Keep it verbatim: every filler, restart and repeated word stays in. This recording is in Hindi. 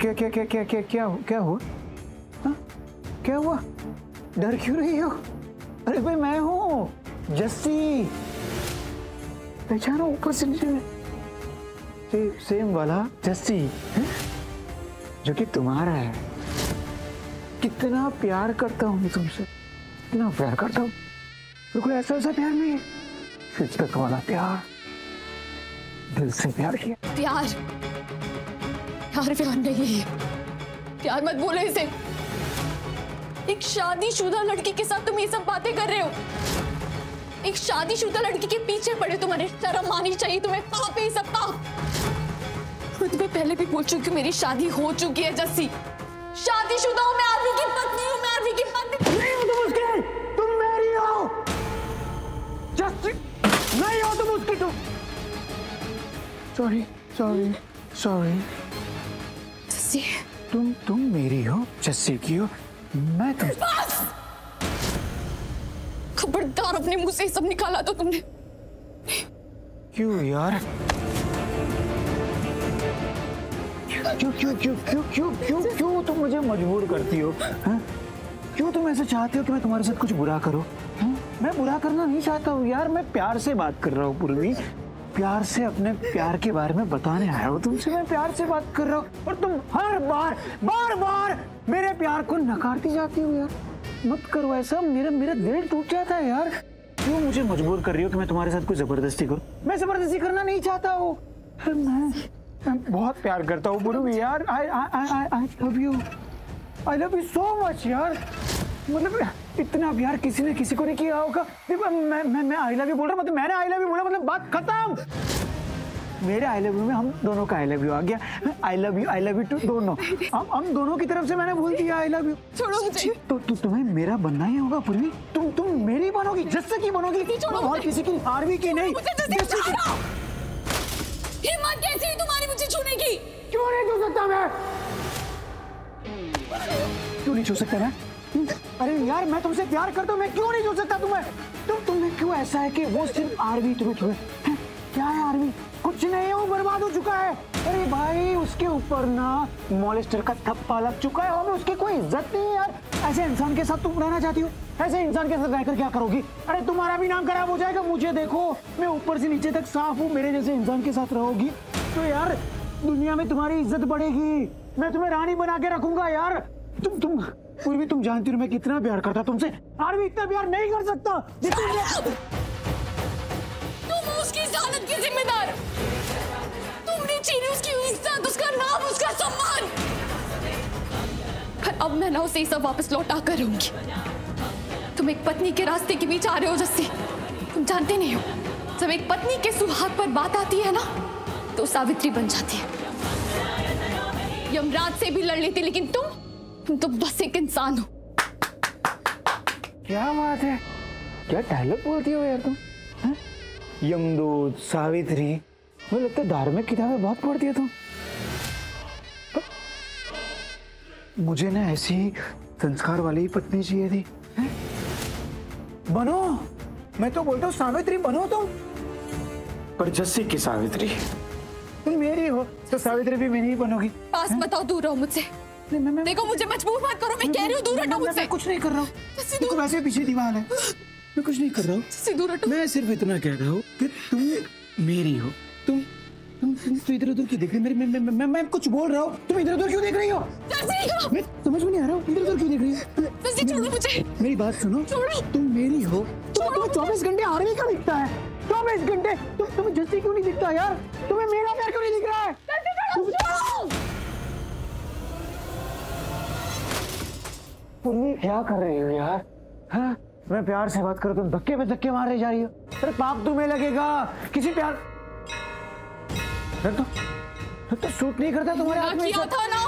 क्या क्या क्या क्या क्या क्या क्या हुआ? हाँ? क्या हुआ? डर क्यों रही हो? अरे भाई मैं हूँ जस्सी, पहचानो ऊपर से नीचे में से, सेम वाला जस्सी है? जो कि तुम्हारा है। कितना प्यार करता हूँ मैं तुमसे, कितना प्यार करता हूँ। बिल्कुल ऐसा वैसा प्यार नहीं, शिद्दत वाला प्यार, दिल से प्यार किया। प्यार प्यार प्यार नहीं है, प्यार मत बोलो इसे। एक शादीशुदा लड़की के साथ तुम ये सब बातें कर रहे हो। एक शादीशुदा लड़की के पीछे पड़े, तुम्हारे शर्म आनी चाहिए तुम्हें। पाप है सब पाप। मैं तुम्हें पहले भी बोल चुकी हूँ मेरी शादी हो चुकी है जस्सी। शादीशुदा हूँ मैं, आरवी की पत्नी हूँ मैं, आरवी की पत्नी नहीं हो तुम उसकी, तुम मेरी हो जस्सी, नहीं हो तुम उसकी। तुम सॉरी सॉरी सॉरी जस्सी, तुम तुम मेरी हो, जस्सी की हो, मैं तुम। बस खबरदार अपने मुंह से सब निकाला तो तुमने। क्यों यार? क्यों क्यों क्यों क्यों क्यों क्यों क्यों तुम मुझे मजबूर करती हो? हा? क्यों तुम ऐसा चाहते हो कि मैं तुम्हारे साथ कुछ बुरा करूं? हा? मैं बुरा करना नहीं चाहता हूँ यार, मैं प्यार से बात कर रहा हूँ पूर्वी, प्यार से अपने प्यार के बारे में बताने आया हूँ तुमसे। मैं प्यार से बात कर रहा हूँ और तुम हर बार बार बार मेरे प्यार को नकारती जाती हो यार। मत करो ऐसा, मेरा मेरा दिल टूट जाता है यार। क्यों मुझे मजबूर कर रही हो कि मैं तुम्हारे साथ कोई जबरदस्ती करूं? मैं जबरदस्ती करना नहीं चाहता हूँ। मैं, मैं बहुत प्यार करता हूँ पूर्वी यार। I I I I love you, I love you so much यार। मतलब इतना प्यार किसी ने किसी को नहीं किया होगा। मैं मैं मैं आई लव यू बोल रहा, मतलब मैंने आई लव यू बोला, मतलब बात खत्म। मेरे आई लव यू में हम दोनों का आई लव यू आ गया। I love you, I love you too दोनों, हम हम दोनों की तरफ से मैंने बोल दिया आई लव यू। छोड़ो मुझे। तो तु, तुम्हें मेरा बनना ही होगा पूर्वी। तुम तुम मेरी बनोगी, जस्सी की बनोगी, और किसी की, आरवी की नहीं। हिम्मत कैसी है तुम्हारी मुझे छूने की? क्यों नहीं छू सकता मैं? क्यों नहीं छू सकता मैं? अरे यार मैं तुमसे प्यार करता हूँ, मैं क्यों नहीं छू सकता तुम्हें? तुम तुम्हें क्यों ऐसा है कि वो सिर्फ आरवी तुम्हें छुए? क्या है आरवी? कुछ नहीं, वो बर्बाद हो चुका है। अरे भाई उसके ऊपर ना मॉलेस्टर का थप्पा लग चुका है और उसकी कोई इज्जत नहीं है यार। ऐसे इंसान के साथ तुम रहना चाहती हो? ऐसे इंसान के साथ रहकर क्या करोगी? अरे तुम्हारा भी नाम खराब हो जाएगा। मुझे देखो, मैं ऊपर से नीचे तक साफ हूँ। मेरे जैसे इंसान के साथ रहोगी तो यार दुनिया में तुम्हारी इज्जत बढ़ेगी। मैं तुम्हें रानी बना के रखूंगा यार। तुम तुम पूर्वी तुम जानती हो मैं कितना प्यार करता तुमसे। आरवी इतना प्यार नहीं कर सकता। तुम उसकी हालत की जिम्मेदार, तुमने छीनी उसकी इज्जत, उसका नाम, उसका सम्मान। पर अब मैं ना उसे सब वापस लौटा कर रहूंगी। तुम एक पत्नी के रास्ते के बीच आ रहे हो जस्सी। तुम जानते नहीं हो, जब एक पत्नी के सुहाग पर बात आती है ना तो सावित्री बन जाती है। यमराज से भी लड़ लेती, लेकिन तुम तुम तो बस एक इंसान हो। क्या बात है, क्या डायलॉग बोलती हो यार तुम? यमदूत, सावित्री, मुझे लगता है धार्मिक किताबें बहुत पढ़ती है तुम। मुझे ना ऐसी संस्कार वाली पत्नी चाहिए थी। है? बनो, मैं तो बोलता हूँ सावित्री बनो तुम, पर जस्सी की सावित्री। तुम मेरी हो तो सावित्री भी मेरी ही बनोगी। पास बताओ, दूर रहो मुझसे। मैं, मैं, देखो मुझे मजबूर मत करो, मैं कह रही हूँ दूर हटो मुझसे। मैं कुछ नहीं कर रहा हूँ, देखो वैसे पीछे दीवार है, मैं कुछ नहीं कर रहा हूँ। दूर हटो। मैं सिर्फ इतना कह रहा हूँ कि तुम मेरी हो। तुम तुम तुम तो इधर उधर क्यों देख रही? मैं मैं मैं मैं मैं कुछ बोल रहा हूँ, तुम इधर उधर क्यों देख रही हो? मैं समझ में नहीं आ रहा हूँ, इधर उधर क्यों देख रही हो? छोड़ो मुझे, मेरी बात सुनो। तुम मेरी हो, तुम्हें चौबीस घंटे आरवी का दिखता है। चौबीस घंटे तुम तुम्हें जस्सी क्यों नहीं दिखता यार? तुम्हें मेरा प्यार क्यों नहीं दिख रहा है? तुम क्या कर रही हो यार? हाँ, मैं प्यार से बात करूं, तुम धक्के पे धक्के मारे जा रही हो। अरे पाप तुम्हें लगेगा, किसी प्यार तो तो सूट नहीं करता तुम्हारे हाथ में। किया था ना